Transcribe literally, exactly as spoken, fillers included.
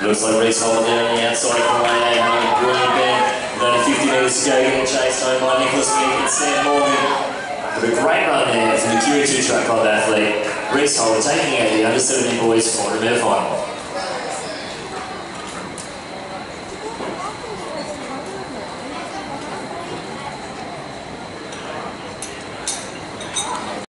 Looks like Reece holding there on the outside of the lane eight, having a brilliant bend. With only fifty metres to go, getting chased home by Nicholas Meek and Sam Morgan. But a great run there from the Q S A C track club athlete, Reece Holder taking out the under seventeen boys quarter metre final.